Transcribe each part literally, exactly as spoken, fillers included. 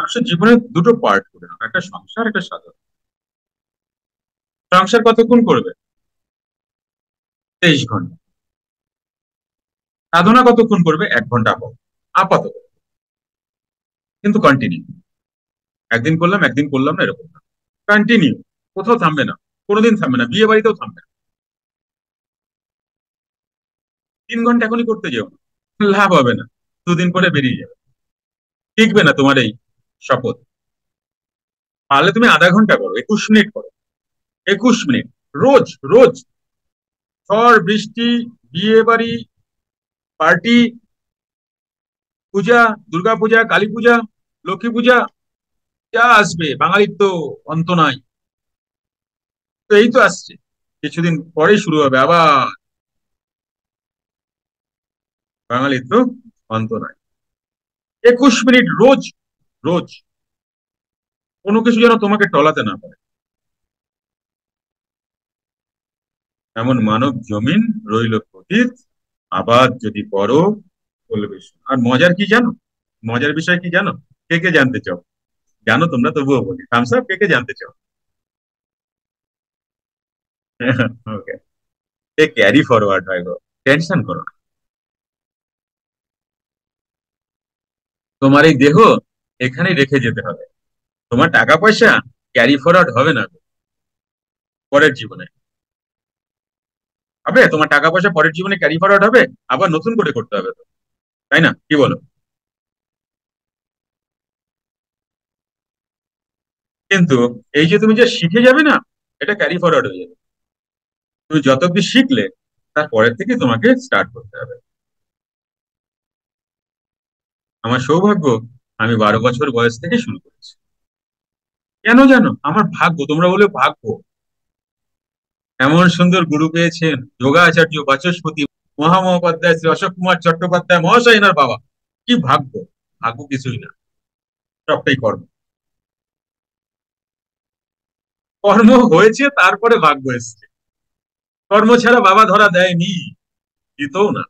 মানুষের জীবনে দুটো পার্ট করে নাও, একটা সংসার, একটা সাধনা। সংসার কতক্ষণ করবে? তেইশ ঘন্টা। সাধনা কতক্ষণ করবে? এক ঘন্টা হোক আপাতত, কিন্তু কন্টিনিউ। একদিন করলাম একদিন করলাম না, এরকম না, কন্টিনিউ। কোথাও থামবে না, কোনোদিন থামবে না, বিয়ে বাড়িতেও থামবে না। তিন ঘন্টা এখনই করতে যেও না, লাভ হবে না, দুদিন পরে বেরিয়ে যাবে, টিকবে না তোমার এই শপথ। পারলে তুমি আধা ঘন্টা করো, একুশ মিনিট করো, একুশ মিনিট, রোজ রোজ। ঝড় বৃষ্টি, বিয়ে বাড়ি, পার্টি, পূজা, দুর্গা পূজা, কালী পূজা, লক্ষ্মী পূজা, যা আসবে, বাঙালির তো অন্ত নাই। তো এই তো আসছে, কিছুদিন পরেই শুরু হবে আবার, বাঙালির তো অন্ত নাই। একুশ মিনিট রোজ, রোজ। কোনো কিছু যেন তোমাকে টলাতে না পারে, এমন মানব জমিন রইল পতিত, আবাদ যদি করো বলবে শোনো। আর মজার কি জানো? মজার বিষয় কি জানো? কে কে জানতে চাও? জানো তোমরা, তবুও বলি, থামস আপ, কে কে জানতে চাও? ওকে। এ ক্যারি ফরওয়ার্ড হয় গো, টেনশন করো না। তোমার এই দেহ এখানেই রেখে যেতে হবে। তোমার টাকা পয়সা ক্যারি ফরওয়ার্ড হবে না গো, পরের জীবনে হবে। তোমার টাকা পয়সা পরের জীবনে ক্যারি ফরওয়ার্ড হবে, আবার নতুন করে করতে হবে তো, তাই না? কি বলো? কিন্তু এই যে তুমি যে শিখে যাবে না, এটা ক্যারি ফরওয়ার্ড হয়ে যাবে। তুমি যত অব্দি শিখলে, তারপরের থেকে তোমাকে স্টার্ট করতে হবে। আমার সৌভাগ্য, আমি বারো বছর বয়স থেকে শুরু করেছি। কেন জানো? আমার ভাগ্য, তোমরা বলে ভাগ্য। এমন সুন্দর গুরু পেয়েছেন, যোগাচার্য বাচস্পতি মহামহোপাধ্যায় শ্রী অশোক কুমার চট্টোপাধ্যায় মহাশয়, এনার বাবা। কি ভাগ্য! ভাগ্য কিছুই না, সবটাই কর্ম। কর্ম হয়েছে, তারপরে ভাগ্য এসছে। কর্ম ছাড়া বাবা ধরা দেয়নি, দিতও না।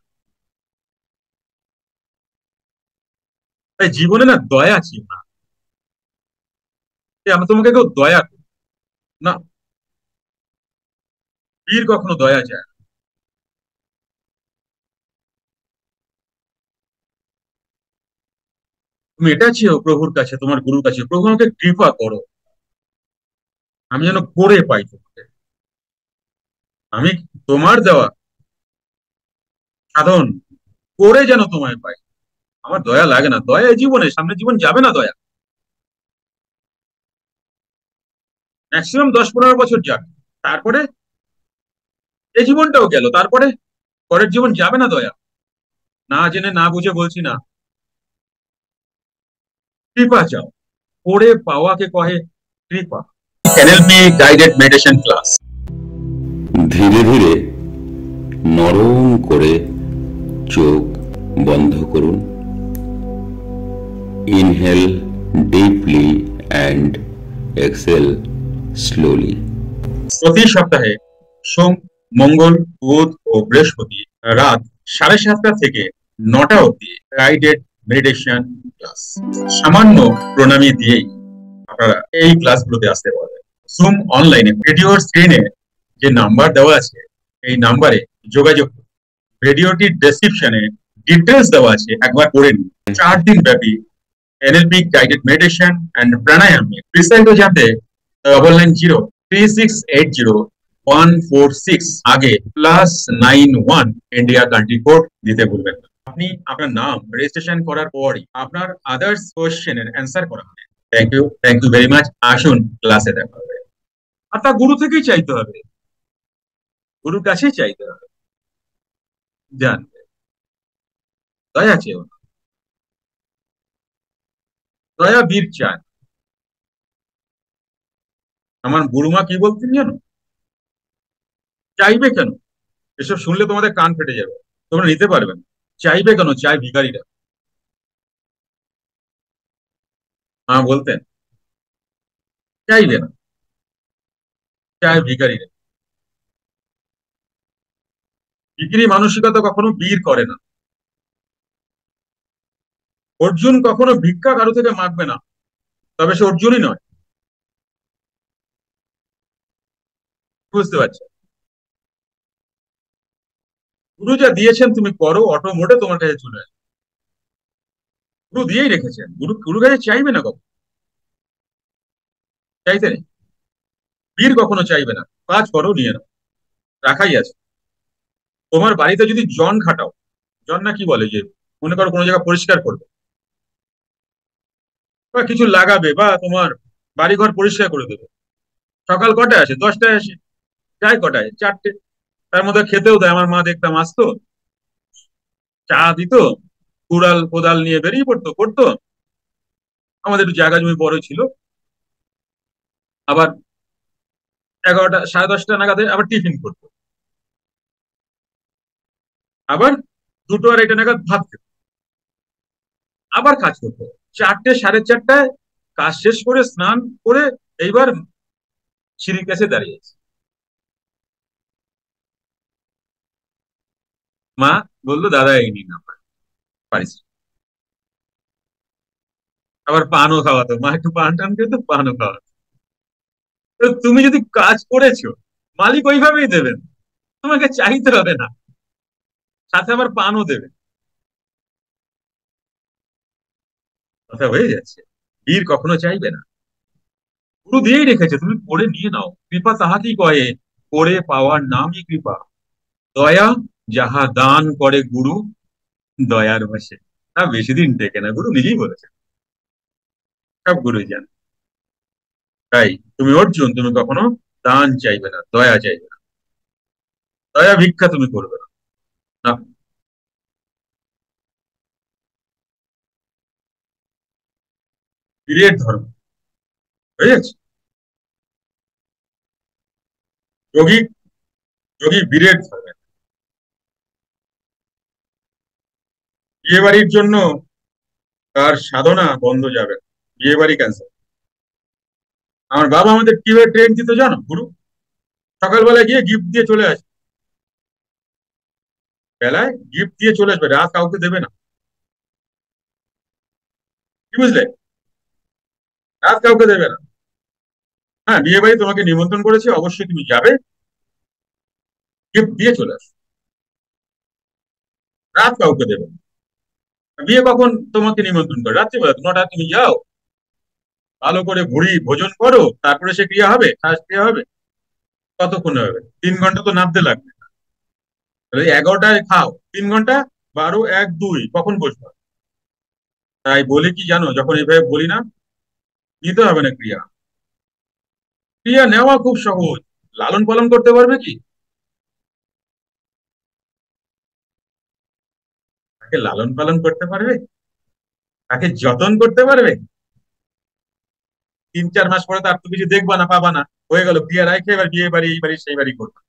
তাই জীবনে না দয়া ছিল না, যে আমি তোমাকে কেউ দয়া করি না। বীর কখনো দয়া চায় না। তুমি এটা চেয়েও প্রভুর কাছে, তোমার গুরুর কাছে, প্রভু আমাকে কৃপা করো, আমি যেন করে পাই তোমাকে। আমি তোমার দেওয়া সাধন করে যেন তোমায় পাই। আমার দয়া লাগে না, দয়া এই জীবনে, সামনে জীবন যাবে না দয়া। ম্যাক্সিমাম দশ পনেরো বছর যাক, তারপরে এই জীবনটাও গেল, তারপরে পরের জীবন যাবে না দয়া। না জেনে না বুঝে বলছি না, কৃপা চাও। করে পাওয়াকে কহে কৃপা। NLP guided meditation class. ধীরে ধীরে নরম করে চোখ বন্ধ করুন। Inhale deeply and exhale slowly. প্রতি সপ্তাহে সোম, মঙ্গল, বুধ ও বৃহস্পতি রাত সাড়ে সাতটা থেকে নটা অবধি গাইডেড মেডিটেশন ক্লাস। সামান্য প্রণামী দিয়েই আপনারা এই ক্লাসগুলোতে আসতে পারবেন। জুম অনলাইনে ভিডিওর স্ক্রিনে যে নাম্বার দেওয়া আছে, এই নাম্বারে যোগাযোগ করুন। ভিডিওটির ডেসক্রিপশনে ডিটেলস দেওয়া আছে, একবার করে নিন। চার দিন ব্যাপী এনএলপি গাইডেড মেডিটেশন অ্যান্ড প্রাণায়ামে বিস্তারিত জানতে double nine zero three six eight zero one four six আগে plus nine one India country code দিতে ভুলবেন না। আপনি আপনার নাম রেজিস্ট্রেশন করার পরই আপনার আদার্স কোয়েশ্চেনের অ্যান্সার করা হবে। Thank you, thank you very much. আসুন ক্লাসে দেখা হবে। আর তা গুরু থেকেই চাইতে হবে, গুরুর কাছেই চাইতে হবে। জানবে, দয়া চেয়েও না। দয়া বীর চান। আমার গুরুমা কি বলতেন জানো? চাইবে কেন? এসব শুনলে তোমাদের কান ফেটে যাবে, তোমরা নিতে পারবে না। চাইবে কেন, চাই ভিখারিরা। মা বলতেন, চাইবে না, চায় ভিখারিরা। ভিখিরি মানসিকতা কখনো বীর করে না। অর্জুন কখনো ভিক্ষা কারো থেকে মাগবে না। তবে সে অর্জুনই নয়। বুঝতে পারছো? গুরু যা দিয়েছেন তুমি করো, অটো মোডে তোমার কাছে চলে আসবে। গুরু দিয়েই রেখেছেন, গুরু গুরু কাছে চাইবে না, কখন চাইতে নেই। বীর কখনো চাইবে না, কাজ করো নিয়ে নাও, রাখাই আছে। তোমার বাড়িতে যদি জন খাটাও, জন না কি বলে, যে মনে করো কোনো জায়গা পরিষ্কার করবে বা কিছু লাগাবে বা তোমার বাড়িঘর পরিষ্কার করে দেবে, সকাল কটায় আসে? দশটায় আসে। যায় কটায়? চারটে। তার মধ্যে খেতেও দেয়। আমার মা দেখতাম আসতো, চা দিত, কুড়াল কোদাল নিয়ে বেরিয়ে পড়তো, করতো। আমাদের একটু জায়গা জমি বড় ছিল। আবার এগারোটা সাড়ে দশটা নাগাদে আবার টিফিন করতো। আবার দুটো আড়াইটা নাগাদ ভাত খেত। আবার কাজ করতো। চারটে সাড়ে চারটায় কাজ শেষ করে স্নান করে এইবার সিঁড়ির কাছে দাঁড়িয়ে আছে। মা বললো, দাদা এই নিন নাম্বার, পারিস। আবার পানও খাওয়াতো, মা একটু পান টান খেতো, পানও খাওয়াতো। তো তুমি যদি কাজ করেছো, মালিক ওইভাবেই দেবেন, তোমাকে চাইতে হবে না, সাথে আবার পানও দেবে। কথা হয়ে যাচ্ছে। বীর কখনো চাইবে না, গুরু দিয়েই রেখেছে, তুমি পড়ে নিয়ে নাও। কৃপা তাহাকেই কয়ে, করে পাওয়ার নামই কৃপা। দয়া যাহা দান করে গুরু, দয়ার বসে তা বেশি দিন টেকে না, গুরু নিজেই বলেছে। সব গুরু জান। তাই তুমি অর্জুন, তুমি কখনো দান চাইবে না, দয়া চাইবে না, দয়া ভিক্ষা তুমি করবে না। না, বীরের ধর্ম, হয়ে যাচ্ছে। যোগী, যোগী বীরের ধর্মে। বিয়ে বাড়ির জন্য তার সাধনা বন্ধ যাবে না। বিয়ে বাড়ি ক্যান্সেল। আমার বাবা আমাদের কিভাবে ট্রেন দিত জানো, গুরু? সকালবেলা গিয়ে গিফট দিয়ে চলে আসবে, বেলায় গিফট দিয়ে চলে আসবে, রাত কাউকে দেবে না। কি বুঝলে? রাত কাউকে দেবে না। হ্যাঁ, বিয়ে বাড়ি তোমাকে নিমন্ত্রণ করেছে, অবশ্যই তুমি যাবে, গিফট দিয়ে চলে আসবে, রাত কাউকে দেবে না। বিয়ে কখন তোমাকে নিমন্ত্রণ করে? রাত্রিবেলা নটা, তুমি যাও, ভালো করে ভুড়ি ভোজন করো, তারপরে সে ক্রিয়া হবে, শ্বাস ক্রিয়া হবে। কতক্ষণ হবে? তিন ঘন্টা তো নামতে লাগবে। তাহলে এগারোটায় খাও, তিন ঘন্টা, বারো, এক, দুই, কখন বসবো? তাই বলি কি জানো, যখন এভাবে বলি না, নিতে হবে না ক্রিয়া। ক্রিয়া নেওয়া খুব সহজ, লালন পালন করতে পারবে কি? তাকে লালন পালন করতে পারবে? তাকে যতন করতে পারবে? তিন চার মাস পরে তো আর তো কিছু দেখবা না, পাবা না, হয়ে গেল ক্রিয়া রাখে, এবার বিয়ে বাড়ি এই বাড়ি সেই বাড়ি করবে।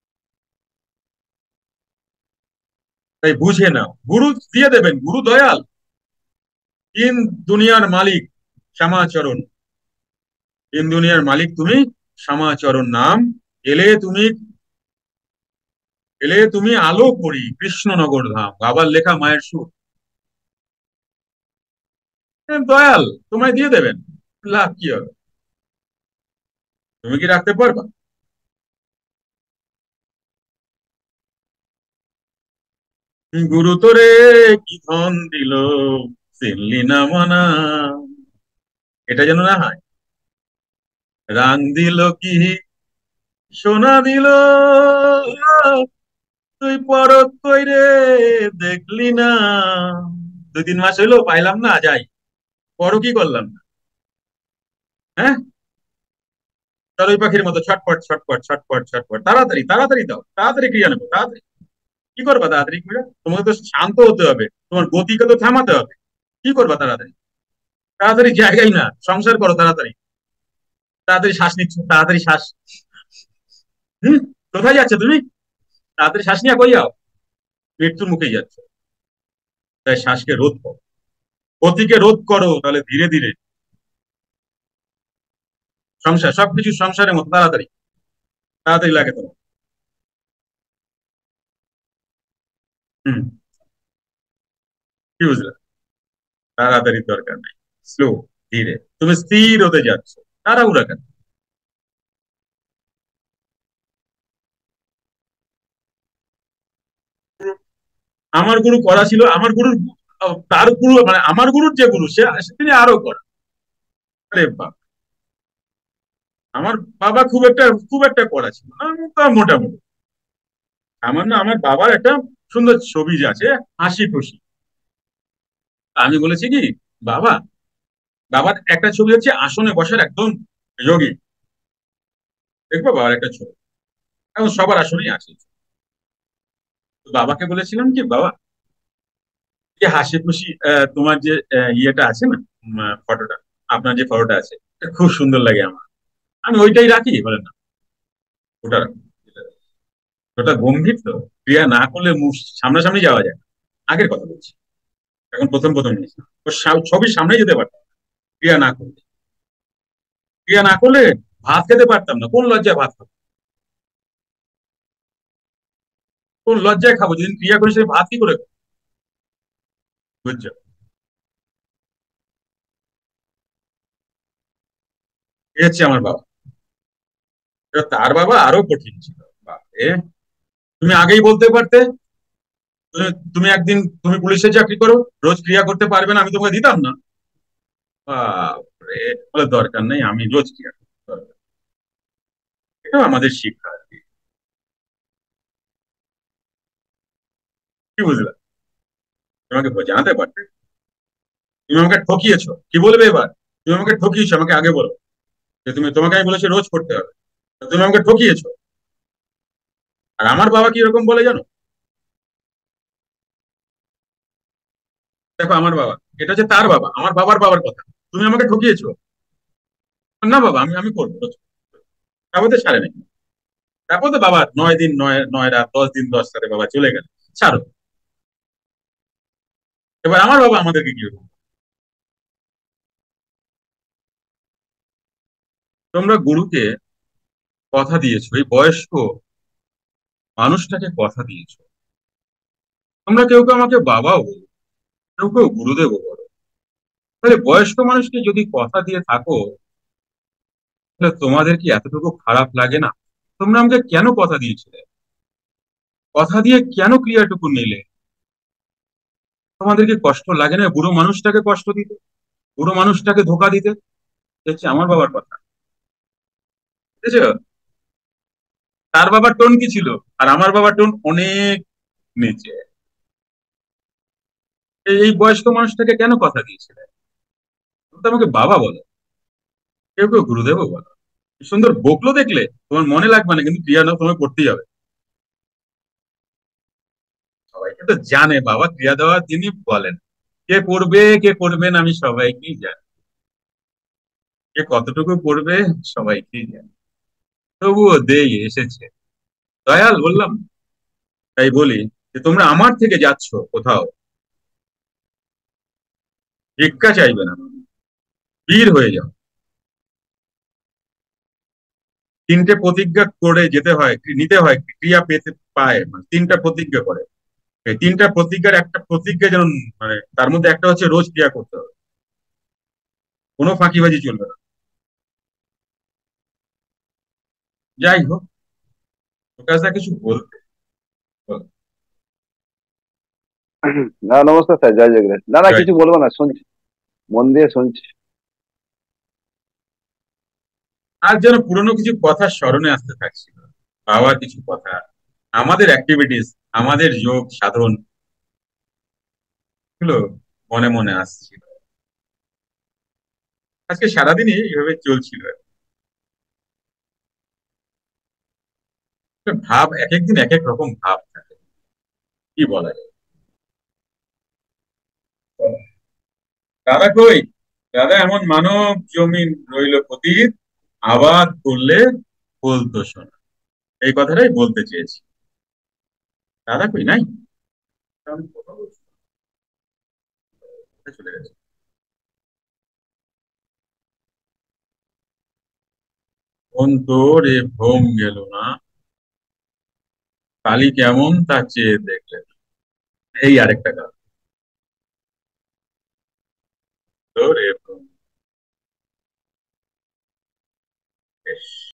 তাই বুঝে নাও, গুরু দিয়ে দেবেন, গুরু দয়াল। তিন দুনিয়ার মালিক শ্যামাচরণ, তিন দুনিয়ার মালিক তুমি, শ্যামাচরণ নাম। এলে তুমি, এলে তুমি আলো করি কৃষ্ণনগর ধাম, বাবার লেখা, মায়ের সুর। এ দয়াল, তোমায় দিয়ে দেবেন, লাভ কি হবে? তুমি কি রাখতে পারবা? গুরু তোরে কি ধন দিল, চিনলি না মানা, এটা যেন না হয়। রাং দিল কি, সোনা দিল, তুই পরত কইরে দেখলি না। দুই তিন মাস হইলো পাইলাম না, যাই, পরও কি করলাম না? হ্যাঁ, চড়ুই পাখির মতো ছটপট ছটপট ছটপট ছটপট, তাড়াতাড়ি তাড়াতাড়ি দাও, তাড়াতাড়ি ক্রিয়া নেবো, তাড়াতাড়ি। কি করবা তাড়াতাড়ি করে? তোমাকে তো শান্ত হতে হবে, তোমার গতিকে তো থামাতে হবে। কি করবা তাড়াতাড়ি? তাড়াতাড়ি জায়গায় না, সংসার করো তাড়াতাড়ি। তাড়াতাড়ি শ্বাস নিচ্ছ, তাড়াতাড়ি শ্বাস। হুম, কোথায় যাচ্ছে তুমি? তাড়াতাড়ি শ্বাস নিয়ে কই যাও? মৃত্যুর মুখেই যাচ্ছে। তাই শ্বাসকে রোধ করো, গতিকে রোধ করো, তাহলে ধীরে ধীরে সংসার, সবকিছু সংসারের মতো তাড়াতাড়ি, তাড়াতাড়ি লাগে তোমার। হুম, কি বুঝলে? তাড়াতাড়ি দরকার নাই, স্লো, ধীরে। তুমি স্থির হতে যাচ্ছ, তাড়াহুড়া কেন? আমার গুরু করা ছিল, আমার গুরুর আহ, তার গুরু মানে আমার গুরুর যে গুরু সে তিনি আরো করা। আরে বাবা, আমার বাবা খুব একটা খুব একটা করা ছিল না, তা মোটামুটি। আমার না, আমার বাবার একটা সুন্দর ছবি যে আছে, হাসি খুশি। আমি বলেছি কি, বাবা, বাবার একটা ছবি হচ্ছে আসনে বসার একদম যোগী। দেখবো বাবার একটা ছবি, এখন সবার আসনেই আছে। তো বাবাকে বলেছিলাম কি, বাবা, যে হাসি খুশি আহ, তোমার যে আহ, ইয়েটা আছে না, ফটোটা, আপনার যে ফটোটা আছে, এটা খুব সুন্দর লাগে আমার, আমি ওইটাই রাখি। বলেন না, ওটা রাখি। ওটা গম্ভীর তো, ক্রিয়া না করলে মুখ সামনাসামনি যাওয়া যায় না। আগের কথা বলছি, এখন প্রথম প্রথম নিয়েছি ও সা- ছবির সামনে যেতে পারতাম না, ক্রিয়া না করলে। ক্রিয়া না করলে ভাত খেতে পারতাম না, কোন লজ্জায় ভাত খাবো? কোন লজ্জায় খাবো? যদি ক্রিয়া করি সে ভাত কি করে খাবো? বুঝছো? এ হচ্ছে আমার বাবা। এবার তার বাবা আরো কঠিন ছিল। বাবারে, তুমি আগেই বলতে পারতে। তুমি তুমি একদিন তুমি পুলিশের চাকরি করো, রোজ ক্রিয়া করতে পারবে না, আমি তোমাকে দিতাম না। বাপরে, বলে দরকার নেই, আমি রোজ ক্রিয়া করতে পারবো। এটাও আমাদের শিক্ষা আর কি। কি বুঝলা? তোমাকে জানাতে পারতে। তুমি আমাকে ঠকিয়েছো, কি বলবে এবার? তুমি আমাকে ঠকিয়েছো, আমাকে আগে বলো। যে তুমি, তোমাকে আমি বলেছি রোজ করতে হবে, তো তুমি আমাকে ঠকিয়েছো। আর আমার বাবা কি এরকম বলে জানো? দেখো আমার বাবা, এটা হচ্ছে তার বাবা, আমার বাবার বাবার কথা। তুমি আমাকে ঠকিয়েছো। না বাবা, আমি আমি করবো রোজ। তারপর তো ছাড়ে নাই। তারপর তো বাবা নয় দিন নয় নয় রাত, দশ দিন দশ রাতে বাবা চলে গেল। ছাড়ো। এবার আমার বাবা আমাদেরকে কি বলবে? তোমরা গুরুকে কথা দিয়েছো, এই বয়স্ক মানুষটাকে কথা দিয়েছো। তোমরা কেউ কেউ আমাকে বাবাও বলো, কেউ কেউ গুরুদেবও বলো। তাহলে বয়স্ক মানুষকে যদি কথা দিয়ে থাকো, তাহলে তোমাদের কি এতটুকু খারাপ লাগে না? তোমরা আমাকে কেন কথা দিয়েছিলে? কথা দিয়ে কেন ক্রিয়াটুকু নিলে? তোমাদের কি কষ্ট লাগে না বুড়ো মানুষটাকে কষ্ট দিতে, বুড়ো মানুষটাকে ধোকা দিতে? দেখছি আমার বাবার কথা, বুঝেছো? তার বাবার টোন কি ছিল, আর আমার বাবার টোন অনেক নিচে। এই এই বয়স্ক মানুষটাকে কেন কথা দিয়েছিলে? তুমি তো আমাকে বাবা বলো, কেউ কেউ গুরুদেবও বলো। কি সুন্দর বকলো দেখলে, তোমার মনে লাগবে না, কিন্তু ক্রিয়া না তোমায় করতেই হবে। সবাইকে তো জানে বাবা, ক্রিয়া দেওয়ার যিনি বলেন, কে করবে কে করবে না আমি সবাইকেই জানি। কে কতটুকু করবে সবাইকেই জানি। তবুও দেই এসেছে। দয়াল বললাম, তাই বলি যে তোমরা আমার থেকে যাচ্ছ কোথাও, ভিক্ষা চাইবে না, বীর হয়ে যাও। তিনটে প্রতিজ্ঞা করে যেতে হয়, নিতে হয়, ক্রিয়া পেতে পায়, মানে তিনটা প্রতিজ্ঞা করে। এই তিনটা প্রতিজ্ঞার একটা প্রতিজ্ঞা যেন, মানে তার মধ্যে একটা হচ্ছে রোজ ক্রিয়া করতে হবে, কোনো ফাঁকিবাজি চলবে না। যাই হোক, তোর কাছে কিছু বলতে বল। না, নমস্কার স্যার, জয় জগন্নাথ। না না, জয়। কিছু বলবো না, শুনছি, মন দিয়ে শুনছি। আর যেন পুরনো কিছু কথা স্মরণে আসতে থাকছিল, বাবার কিছু কথা, আমাদের অ্যাক্টিভিটিস, আমাদের যোগ সাধন গুলো মনে মনে আসছিল। আজকে সারাদিনই এইভাবে চলছিল। একটা ভাব, এক একদিন এক এক রকম ভাব থাকে, কি বলা যায়। দাদা কই? দাদা, এমন মানব জমিন রইল পতিত, আবাদ করলে বলতো শোনা। এই কথাটাই বলতে চেয়েছি। দাদা কই? নাই। আমি কথা বলছি, কোথায় চলে গেছে? কোন তোর এ ভোম গেল না, কালি কেমন তা চেয়ে দেখলে। এই আরেকটা গান, তোর এ ভোম বেশ।